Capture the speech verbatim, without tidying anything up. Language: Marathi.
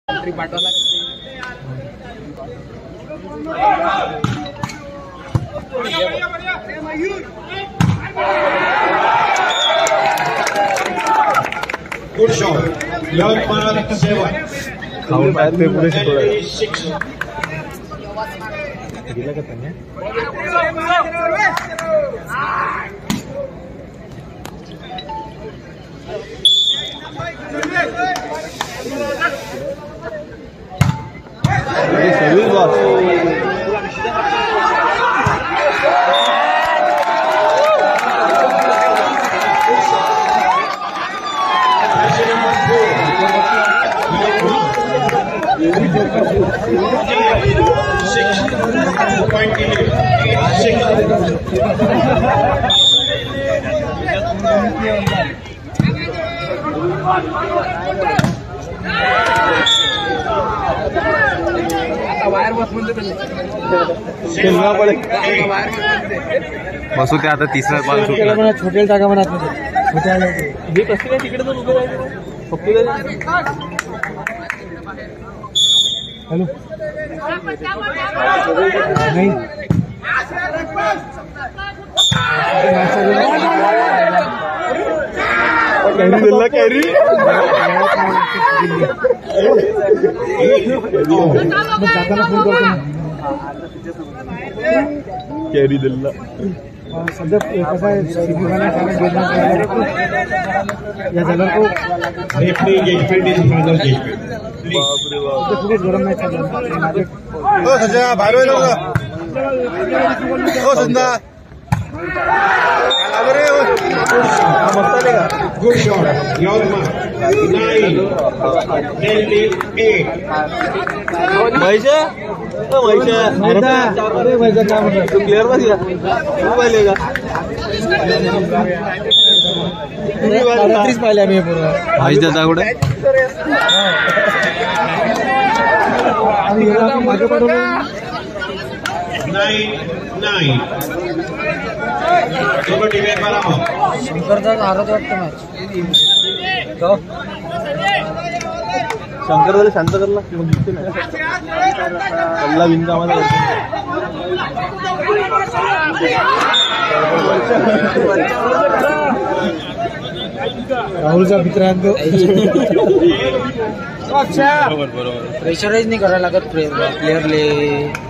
पाठवला गुड शॉट यवतमाळ सेवन खाऊन बाहेर ते पुढे शिकवलं सिक्स गेला का त्यांनी सर्विस बॉक्स बसू ते आता तिसरा बॉल सुटला छोटे जागा म्हणत छोट्या हे कसं काय तिकडे तर उभे राहिले फक्त हॅलो नाही कॅरी दिला कॅरी कॅरी दिला सध्या कसं आहे या जगाला को गरम नाही सध्या बाहेर हो संध्या good shot Yavatmal nine Delhi eight वैसे तो वैसे अरे वैसे क्या मतलब तू क्लियर बस गया तू पाहिलेगा तीस पाहिले आम्ही पूर्ण भाई दादा कुठे नाइन नाइन शंकरचा हारत वाटतं मॅच शंकर झाले शांत करला मग जिंकते ना कल्ला बिंदा आम्हाला राहुलचा मित्र आहे तो प्रेशराईज नाही करायला लागत प्लेयरले